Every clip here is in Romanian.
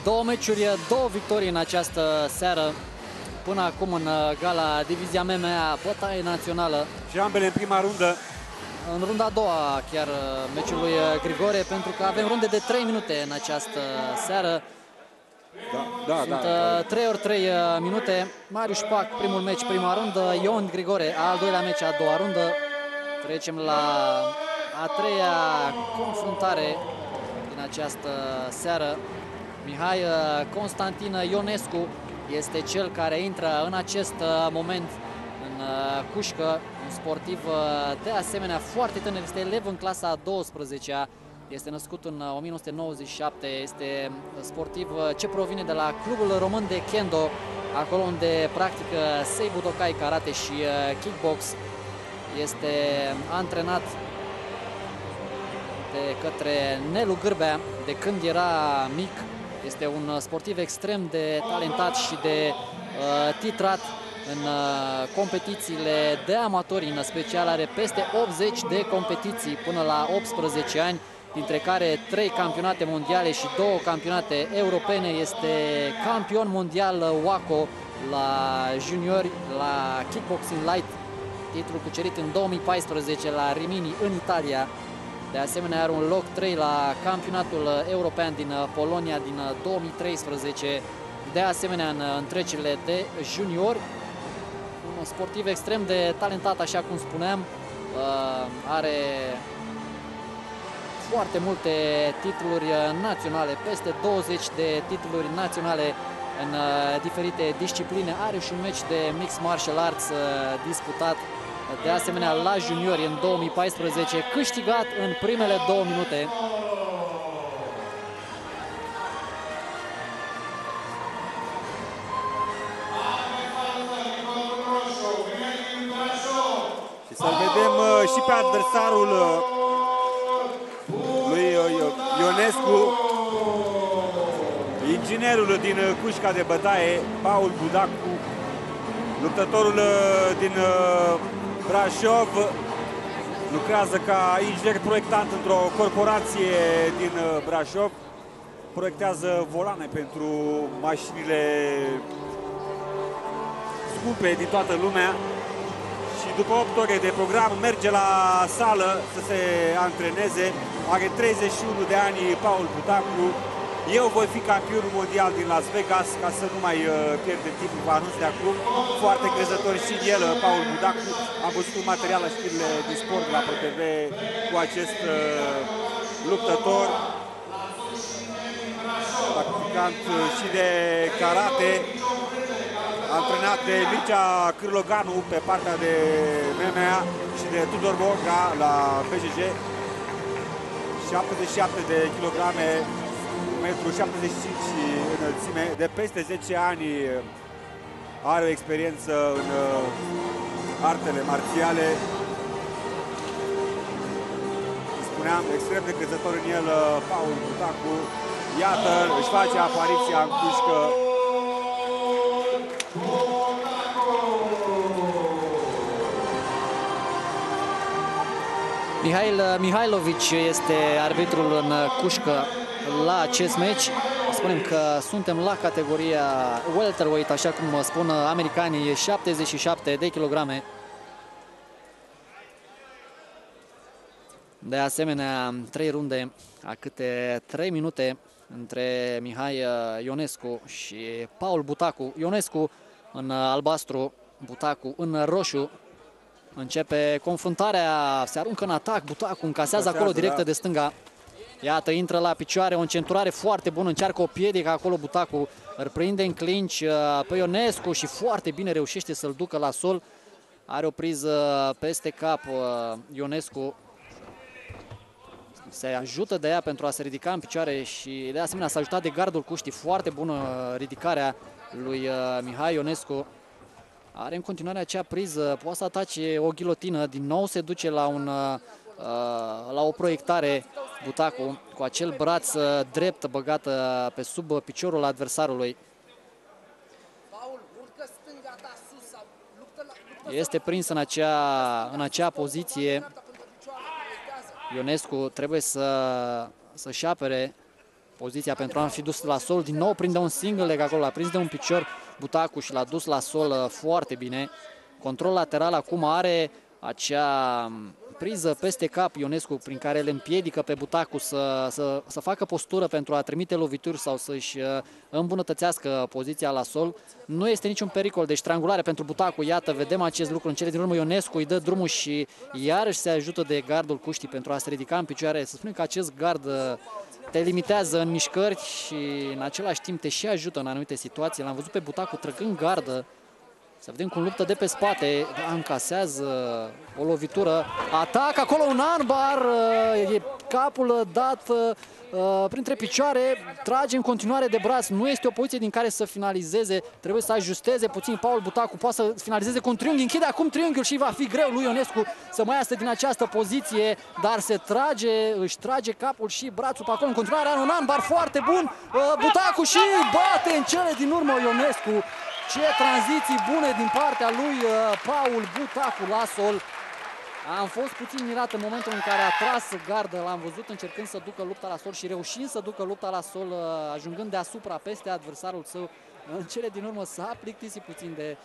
Două meciuri, două victorii în această seară. Până acum în gala Divizia MMA, bătaie națională. Și ambele în prima rundă. În runda a doua chiar meciul lui Grigore, pentru că avem runde de 3 minute în această seară. Sunt 3 ori 3 minute. Marius Pac, primul meci, prima rundă. Ion Grigore, al doilea meci, a doua rundă. Trecem la a treia confruntare din această seară. Mihai Constantin Ionescu este cel care intră în acest moment în cușcă. Un sportiv de asemenea foarte tânăr, este elev în clasa a 12-a. Este născut în 1997, este sportiv ce provine de la Clubul Român de Kendo, acolo unde practică Sei Budokai, karate și kickbox. Este antrenat de către Nelu Gârbea de când era mic. Este un sportiv extrem de talentat și de titrat în competițiile de amatori, în special are peste 80 de competiții până la 18 ani, dintre care 3 campionate mondiale și 2 campionate europene. Este campion mondial WACO la juniori, la kickboxing light, titlul cucerit în 2014 la Rimini în Italia. De asemenea are un loc 3 la campionatul european din Polonia din 2013. De asemenea în întrecerile de juniori. Un sportiv extrem de talentat, așa cum spuneam. Are foarte multe titluri naționale, peste 20 de titluri naționale în diferite discipline. Are și un meci de mixed martial arts disputat de asemenea la juniori în 2014, câștigat în primele 2 minute. Și să-l vedem și pe adversarul lui Ionescu, inginerul din cușca de bătaie, Paul Budacu, luptătorul din Brașov, lucrează ca inginer proiectant într-o corporație din Brașov, proiectează volane pentru mașinile scumpe din toată lumea și după 8 ore de program merge la sală să se antreneze. Are 31 de ani Paul Budacu. Eu voi fi campionul mondial din Las Vegas, ca să nu mai pierdem timpul, vă anunț de acum. Foarte crezător și el, Paul Budacu. Am văzut un material la știrile de sport la ProTV cu acest luptător, practicant și de karate, antrenat de Mircea Cârloganu pe partea de MMA și de Tudor Borga la BJJ. 77 de kilograme, 1,75 m înălțime, de peste 10 ani are o experiență în artele marțiale. Spuneam, extrem de crezător în el Paul Budacu. Iată, își face apariția în cușcă. Mihail Mihailovici este arbitrul în cușcă la acest meci. Spunem că suntem la categoria welterweight, așa cum spun americanii, 77 de kilograme. De asemenea, 3 runde a câte 3 minute între Mihai Ionescu și Paul Budacu. Ionescu în albastru, Budacu în roșu. Începe confruntarea, se aruncă în atac, Budacu încasează acolo directă de stânga. Iată, intră la picioare, o încenturare foarte bună, încearcă o piedică acolo Budacu, îl prinde în clinch pe Ionescu și foarte bine reușește să-l ducă la sol. Are o priză peste cap Ionescu, se ajută de ea pentru a se ridica în picioare și de asemenea s-a ajutat de gardul cuștii. Foarte bună ridicarea lui Mihai Ionescu. Are în continuare acea priză, poate să atace o ghilotină, din nou se duce la o proiectare Budacu cu acel braț drept băgat pe sub piciorul adversarului. Este prins în acea poziție. Ionescu trebuie să-și apere poziția pentru a fi dus la sol. Din nou prinde un single leg acolo, l-a prins de un picior Butacu și l-a dus la sol foarte bine. Control lateral acum, are acea priză peste cap Ionescu prin care îl împiedică pe Butacu să facă postură pentru a trimite lovituri sau să-și îmbunătățească poziția la sol. Nu este niciun pericol de strangulare pentru Butacu. Iată, vedem acest lucru în cele din urmă. Ionescu îi dă drumul și iarăși se ajută de gardul Cuștii pentru a se ridica în picioare. Să spunem că acest gard te limitează în mișcări și în același timp te și ajută în anumite situații. L-am văzut pe Butacu trăgând gardă. Să vedem cum luptă de pe spate, încasează o lovitură, atac acolo un armbar, e capul dat printre picioare, trage în continuare de braț, nu este o poziție din care să finalizeze, trebuie să ajusteze puțin Paul Butacu, poate să finalizeze cu un triunghi, închide acum triunghiul și va fi greu lui Ionescu să mai iasă din această poziție, dar se trage, își trage capul și brațul pe acolo, în continuare are un armbar foarte bun, Butacu și bate în cele din urmă Ionescu. Ce tranziții bune din partea lui Paul Butacu la sol. Am fost puțin mirat în momentul în care a tras gardă, l-am văzut încercând să ducă lupta la sol și reușind să ducă lupta la sol, ajungând deasupra peste adversarul său. În cele din urmă s-a plictisit puțin de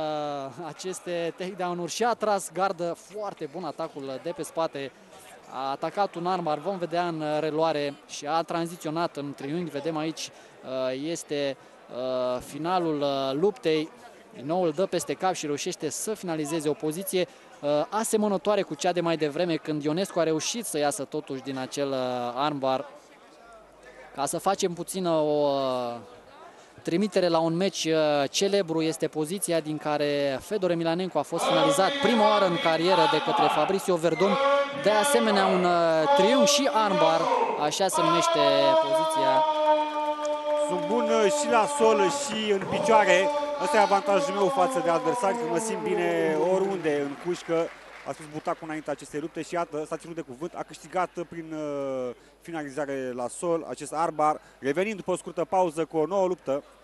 aceste takedown-uri și a tras gardă foarte bun atacul de pe spate. A atacat un armbar, vom vedea în reluare, și a tranziționat în triunghi. Vedem aici, este finalul luptei. Din nou îl dă peste cap și reușește să finalizeze o poziție asemănătoare cu cea de mai devreme, când Ionescu a reușit să iasă totuși din acel armbar. Ca să facem puțin o trimitere la un meci celebru, este poziția din care Fedor Emelianenko a fost finalizat prima oară în carieră de către Fabricio Verdun. De asemenea, un triunghi și armbar, așa se numește poziția. Sunt bun și la sol și în picioare. Asta e avantajul meu față de adversari, că mă simt bine oriunde în cușcă. A spus Butacu înainte acestei lupte și iată, s-a ținut de cuvânt, a câștigat prin finalizare la sol acest armbar, revenind după o scurtă pauză cu o nouă luptă.